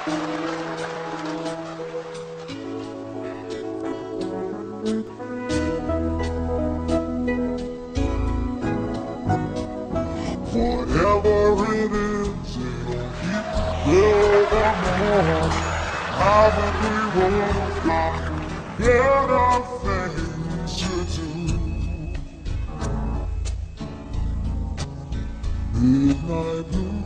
Whatever it is, it'll keep building on. Haven't we both got better things to do? Midnight blue.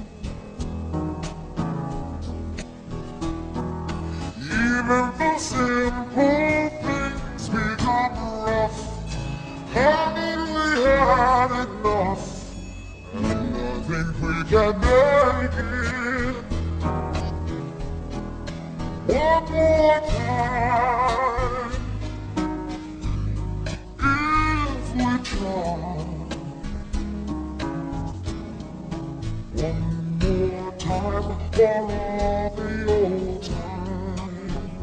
Even the simple things become rough. Haven't we had enough? And I think we can make it one more time. If we try one more time for all the old times.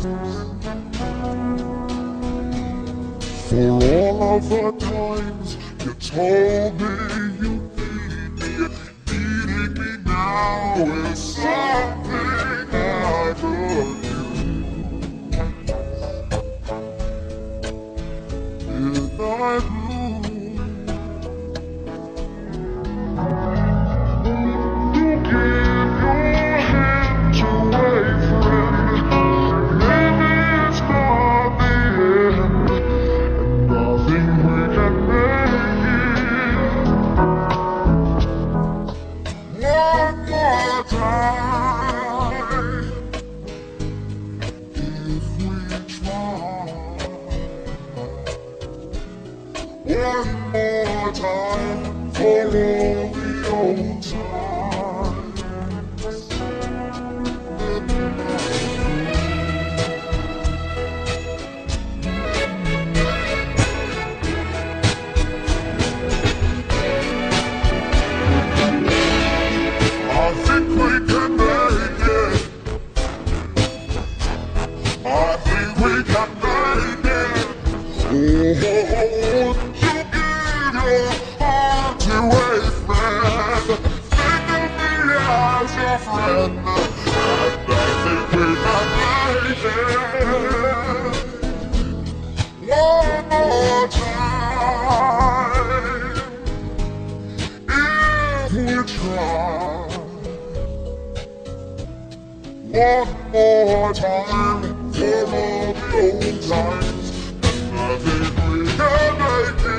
For all of the times you told me you needing me now is something I could do. Midnight blue. You give your hand away, friend. Maybe it's not the end, and I think we can make it one more time. If we try one more time for all the old times. I think we can make it. I think we can make it. Oh, you give your heart to a friend. Think of me as your friend. And I think we can make it one more time. If we try one more time for all the old times, and I think we can make it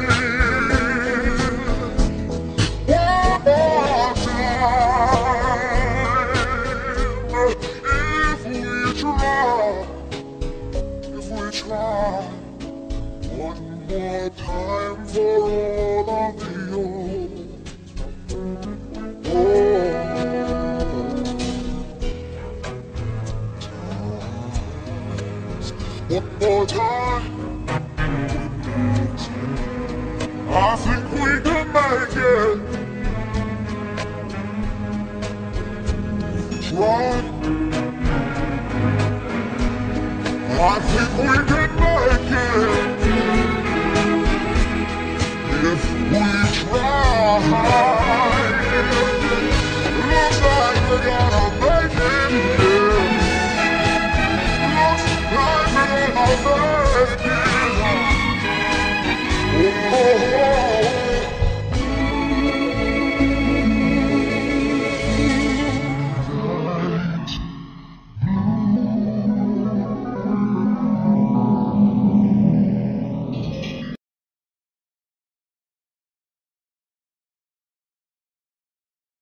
one more time. If we try one more time for all of the old. One more time. I think we can make it. Try. I think we can make it. If we try.